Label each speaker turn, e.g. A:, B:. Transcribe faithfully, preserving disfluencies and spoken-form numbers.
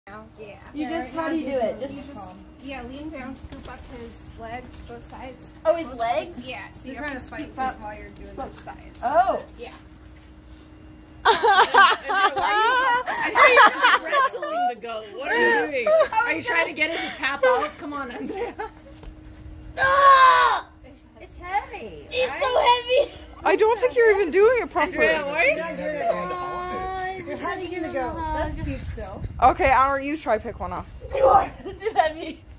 A: Yeah.
B: You
A: yeah,
B: just,
A: right
B: how do you do it? Just,
A: just yeah, lean down, scoop up his legs, both sides.
B: oh, his
A: both
B: legs?
A: Sides. Yeah, so you
C: You're
A: have to
C: trying to
A: scoop
C: fight
A: up while you're doing both sides.
B: Oh.
A: Yeah.
C: Are you not wrestling the goat? What are you doing? Are you trying to get it to tap out? Come on, Andrea.
B: Ah!
A: It's heavy.
B: It's
A: right?
B: so heavy.
D: I don't think you're even doing it properly.
C: Andrea, why are you
E: Have your hand on it.
C: You're heading in the goat. That's cute still.
D: Okay, Amber, you try pick one off.
B: You are too heavy.